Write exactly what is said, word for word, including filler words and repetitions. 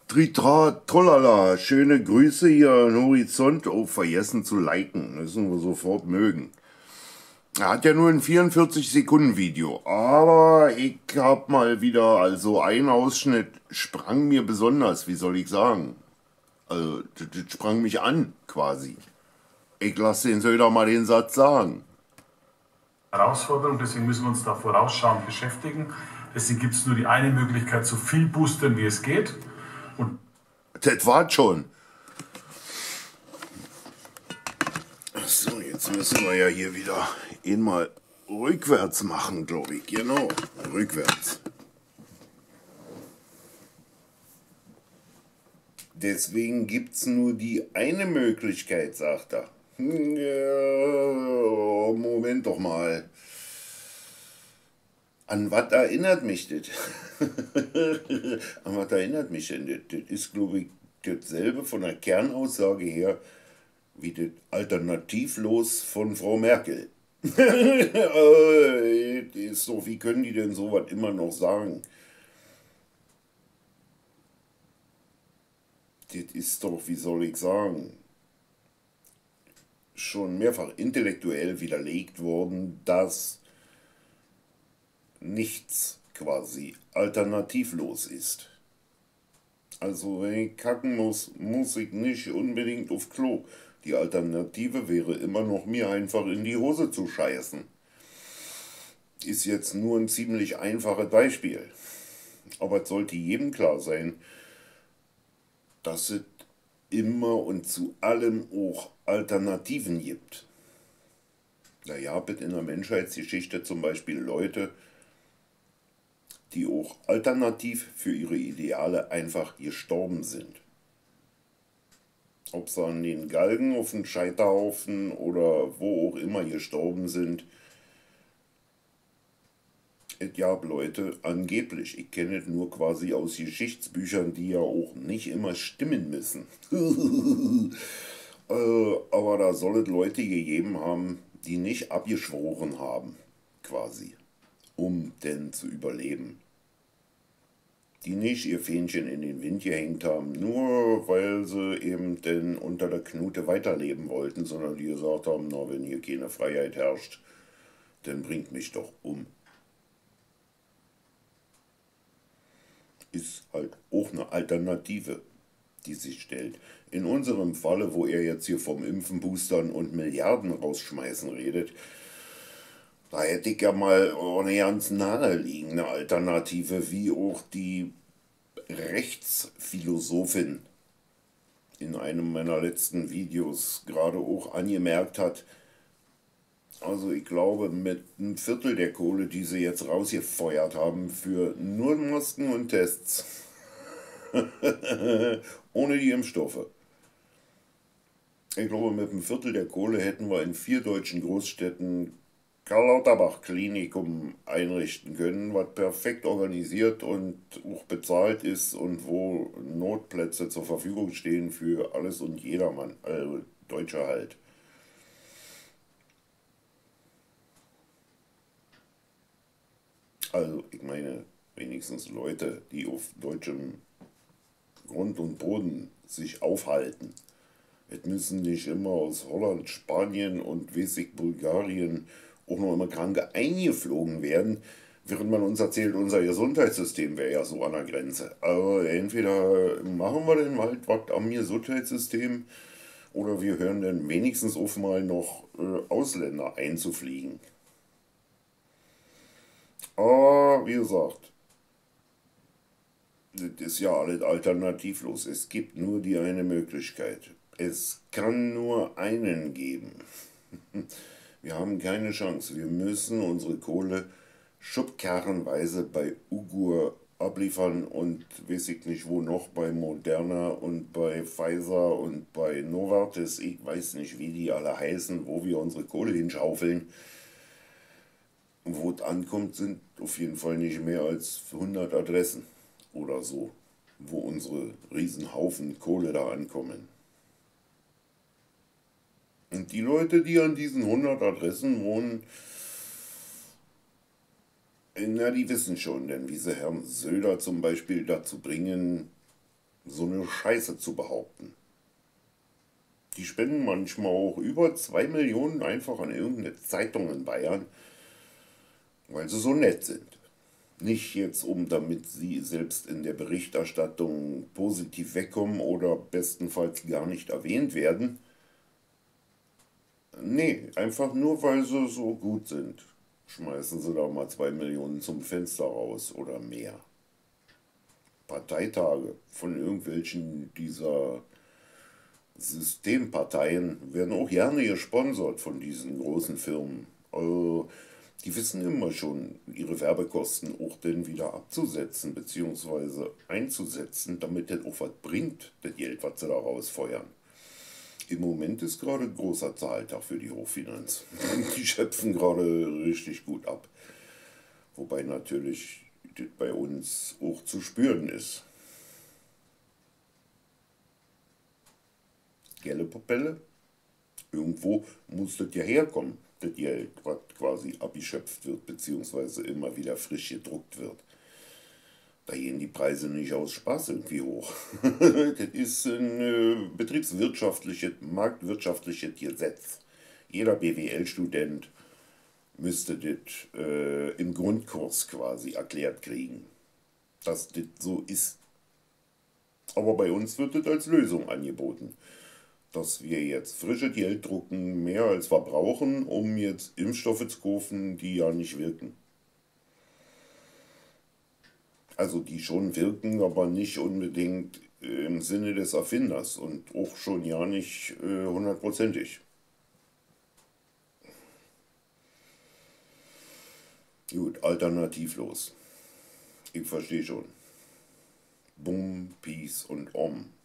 Tritra, trollala, schöne Grüße hier an den Horizont. Oh, vergessen zu liken, müssen wir sofort mögen. Er hat ja nur ein vierundvierzig Sekunden Video, aber ich hab mal wieder, also ein Ausschnitt sprang mir besonders, wie soll ich sagen? Also, das, das sprang mich an, quasi. Ich lasse den Söder mal den Satz sagen. Herausforderung, deswegen müssen wir uns da vorausschauend beschäftigen. Deswegen gibt es nur die eine Möglichkeit, so viel boostern, wie es geht. Und Das war's schon. So, jetzt müssen wir ja hier wieder ihn mal rückwärts machen, glaube ich. Genau, rückwärts. Deswegen gibt's nur die eine Möglichkeit, sagt er. Ja, Moment doch mal. An was erinnert mich das? An was erinnert mich denn das? Das ist, glaube ich, dasselbe von der Kernaussage her wie das Alternativlos von Frau Merkel. Äh, das ist doch, wie können die denn sowas immer noch sagen? Das ist doch, wie soll ich sagen, schon mehrfach intellektuell widerlegt worden, dass nichts quasi alternativlos ist. Also wenn ich kacken muss, muss ich nicht unbedingt auf Klo. Die Alternative wäre immer noch, mir einfach in die Hose zu scheißen. Ist jetzt nur ein ziemlich einfaches Beispiel. Aber es sollte jedem klar sein, dass es immer und zu allem auch Alternativen gibt. Naja, es in der Menschheitsgeschichte zum Beispiel Leute, die auch alternativ für ihre Ideale einfach gestorben sind. Ob sie an den Galgen auf dem Scheiterhaufen oder wo auch immer gestorben sind. Es gab Leute, angeblich, ich kenne es nur quasi aus Geschichtsbüchern, die ja auch nicht immer stimmen müssen. äh, aber da soll es Leute gegeben haben, die nicht abgeschworen haben, quasi, um denn zu überleben. Die nicht ihr Fähnchen in den Wind gehängt haben, nur weil sie eben denn unter der Knute weiterleben wollten, sondern die gesagt haben, na, wenn hier keine Freiheit herrscht, dann bringt mich doch um. Ist halt auch eine Alternative, die sich stellt. In unserem Falle, wo er jetzt hier vom Impfen, Boostern und Milliarden rausschmeißen redet, da hätte ich ja mal eine ganz naheliegende Alternative, wie auch die Rechtsphilosophin in einem meiner letzten Videos gerade auch angemerkt hat. Also ich glaube, mit einem Viertel der Kohle, die sie jetzt rausgefeuert haben für nur Masken und Tests, ohne die Impfstoffe. Ich glaube, mit einem Viertel der Kohle hätten wir in vier deutschen Großstädten Karl-Lauterbach-Klinikum einrichten können, was perfekt organisiert und auch bezahlt ist und wo Notplätze zur Verfügung stehen für alles und jedermann, also Deutscher halt. Also ich meine, wenigstens Leute, die auf deutschem Grund und Boden sich aufhalten. Es müssen nicht immer aus Holland, Spanien und weiß ich, Bulgarien auch noch immer Kranke eingeflogen werden, während man uns erzählt, unser Gesundheitssystem wäre ja so an der Grenze. Also entweder machen wir denn halt was am Gesundheitssystem oder wir hören dann wenigstens auf mal noch äh, Ausländer einzufliegen. Aber wie gesagt, das ist ja alles alternativlos. Es gibt nur die eine Möglichkeit. Es kann nur einen geben. Wir haben keine Chance. Wir müssen unsere Kohle schubkarrenweise bei Ugur abliefern und weiß ich nicht wo noch, bei Moderna und bei Pfizer und bei Novartis. Ich weiß nicht, wie die alle heißen, wo wir unsere Kohle hinschaufeln. Wo es ankommt, sind auf jeden Fall nicht mehr als hundert Adressen oder so, wo unsere Riesenhaufen Kohle da ankommen. Und die Leute, die an diesen hundert Adressen wohnen, na, die wissen schon, denn wie sie Herrn Söder zum Beispiel dazu bringen, so eine Scheiße zu behaupten. Die spenden manchmal auch über zwei Millionen einfach an irgendeine Zeitung in Bayern, weil sie so nett sind. Nicht jetzt, um damit sie selbst in der Berichterstattung positiv wegkommen oder bestenfalls gar nicht erwähnt werden. Nee, einfach nur, weil sie so gut sind. Schmeißen sie da mal zwei Millionen zum Fenster raus oder mehr. Parteitage von irgendwelchen dieser Systemparteien werden auch gerne gesponsert von diesen großen Firmen. Also, die wissen immer schon, ihre Werbekosten auch dann wieder abzusetzen bzw. einzusetzen, damit das auch was bringt, das Geld, was sie da rausfeuern. Im Moment ist gerade großer Zahltag für die Hochfinanz. Die schöpfen gerade richtig gut ab. Wobei natürlich das bei uns auch zu spüren ist. Gelle Popelle? Irgendwo muss das ja herkommen, das Geld, was quasi abgeschöpft wird, beziehungsweise immer wieder frisch gedruckt wird. Da gehen die Preise nicht aus Spaß irgendwie hoch. Das ist ein äh, betriebswirtschaftliches, marktwirtschaftliches Gesetz. Jeder B W L-Student müsste das äh, im Grundkurs quasi erklärt kriegen, dass das so ist. Aber bei uns wird das als Lösung angeboten, dass wir jetzt frische Geld drucken, mehr als wir brauchen, um jetzt Impfstoffe zu kaufen, die ja nicht wirken. Also die schon wirken, aber nicht unbedingt im Sinne des Erfinders und auch schon ja nicht äh, hundertprozentig. Gut, alternativlos. Ich verstehe schon. Bum, Peace und Om.